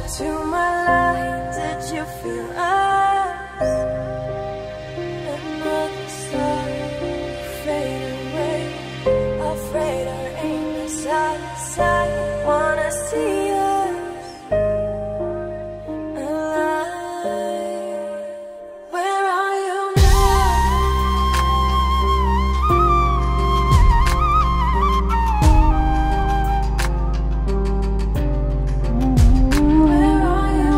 to my light, did you feel us? Another star fade away, afraid our aim is out of sight. Wanna see us alive. Where are you now? Where are you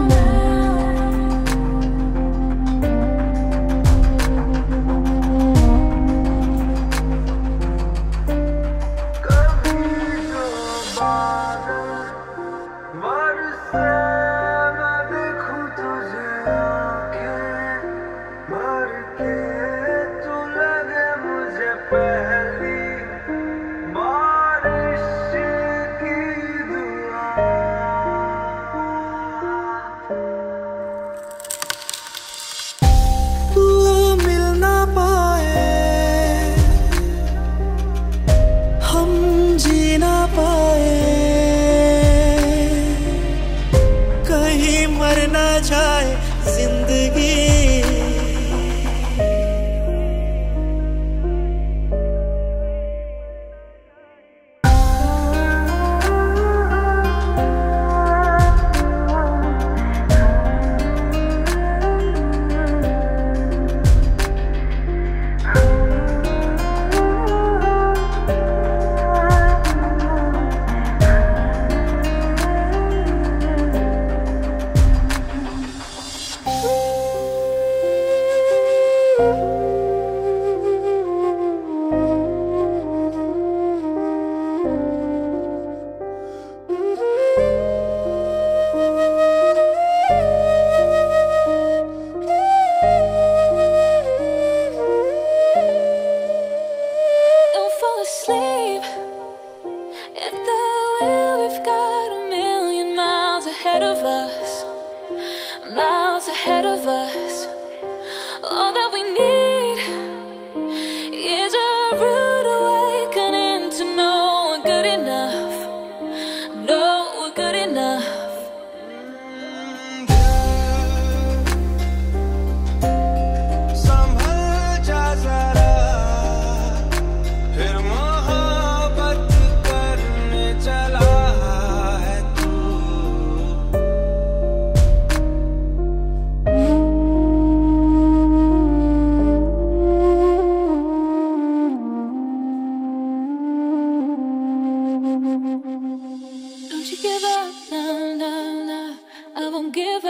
तू मिल ना पाए, हम जी ना पाए, कहीं मर ना जाए जिंदगी। Don't fall asleep at the wheel. We've got a million miles ahead of us, miles ahead of us. All that we need is a rude awakening to know we're good enough, know we're good enough. संभल जा जरा, फिर मोहब्बत करने चला है तू। Don't you give up, no, no, no. I won't give